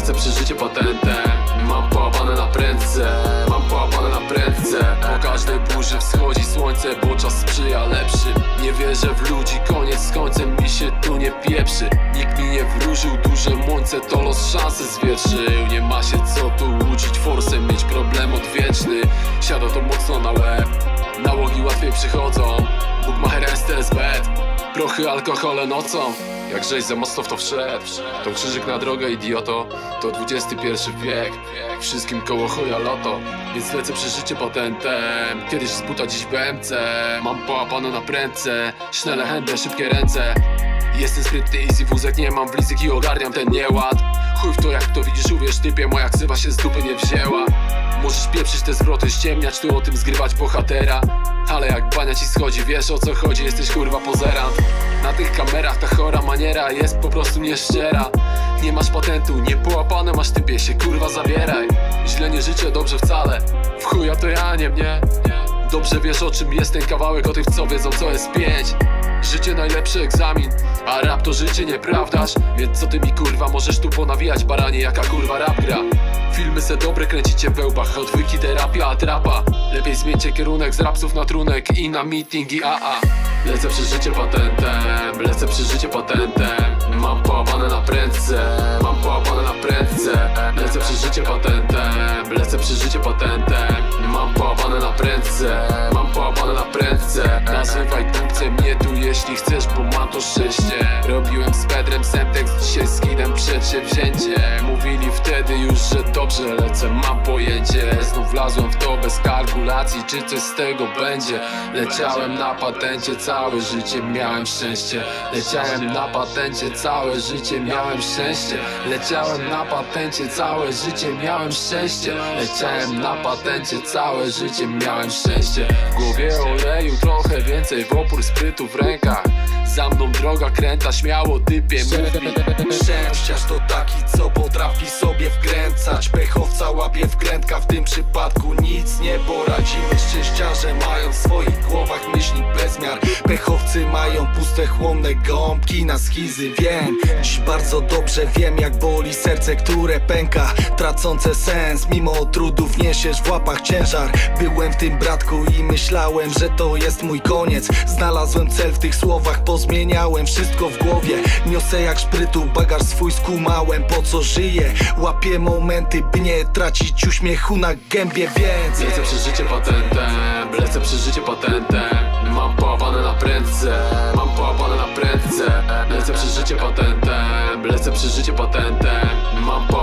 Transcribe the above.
lecę przy życie patentem. Mam połapane na prędce, mam połapane na prędce. Po każdej burzy wschodzi słońce, bo czas sprzyja lepszy. Nie wierzę w ludzi, koniec z końcem mi się tu nie pieprzy. Nikt mi nie wróżył, duże młońce to los szansy zwietrzył. Nie ma się co tu łudzić forsem, mieć problem odwieczny. Siada to mocno na łeb, nałogi łatwiej przychodzą. Bugmacher STSB, prochy, alkohole nocą. Jak żeś za mocno w to wszedł, to krzyżyk na drogę, idioto. To XXI wiek, wszystkim koło chuja loto. Więc lecę przy życie patentem. Kiedyś z buta, dziś w BMC. Mam połapane na prędce, sznele hędę, szybkie ręce. Jestem sprytny, easy, wózek nie mam, blizyk i ogarniam ten nieład. Chuj w to, jak to widzisz, uwierz typie, moja ksywa się z dupy nie wzięła. Możesz pieprzyć te zwroty, ściemniać tu o tym, zgrywać bohatera. Ale jak bania ci schodzi, wiesz o co chodzi, jesteś kurwa pozerant. Na tych kamerach ta chora maniera jest po prostu nieszczera. Nie masz patentu, nie połapane masz, typie, się kurwa zabieraj. Źle nie życzę, dobrze wcale, w chuja to ja nie mnie. Dobrze wiesz o czym jest ten kawałek, o tych co wiedzą co jest 5. Życie najlepszy egzamin, a rap to życie, nieprawdaż? Więc co ty mi kurwa możesz tu ponawijać, baranie, jaka kurwa rap gra? Filmy se dobre kręcicie w łbach, odwyki, terapia, atrapa. Lepiej zmieńcie kierunek z rapsów na trunek i na meetingi AA. Lecę przy życie patentem, lecę przy życie patentem. Mam połapane na prędce, mam połapane na prędce. Lecę przy życie patentem, lecę przy życie patentem. Mam połapane na prędce, mam połapane na prędce. Nazywaj dupcem mnie tu jeśli chcesz, bo mam to szczęście. Robiłem z Pedrem Semtex, dzisiaj z Kidem przedsięwzięcie. Mówili wtedy już, że dobrze lecę, mam pojęcie. Znów wlazłem w to bez kalkulacji, czy coś z tego będzie. Leciałem na patencie, całe życie miałem szczęście. Leciałem na patencie, całe życie miałem szczęście. Leciałem na patencie, całe życie miałem szczęście. Leciałem na patencie, całe życie miałem szczęście. W głowie oleju trochę więcej, w opór sprytu w rękach. Za mną droga kręta, śmiało typie, mów mi. Szczęściarz to taki, co potrafi sobie wkręcać. Pechowca łapie wkrętka, w tym przypadku nic nie poradzimy. Szczęściarze mają w swoich głowach myśli bezmiar. Pechowcy mają puste, chłonne gąbki na schizy. Wiem, dziś bardzo dobrze wiem, jak boli serce, które pęka, tracące sens. Mimo trudów niesiesz w łapach ciężar. Byłem w tym, bratku, i myślałem, że to jest mój koniec. Znalazłem cel w tych słowach, pozmieniałem wszystko w głowie. Niosę jak szprytu bagaż swój, skumałem po co żyję. Łapię momenty, by nie tracić uśmiechu na gębie, więc lecę przy życie patentem, lecę przy życie patentem. Mam połapane na prędce, mam połapane na prędce. Lecę przy życie patentem, lecę przy życie patentem. Mam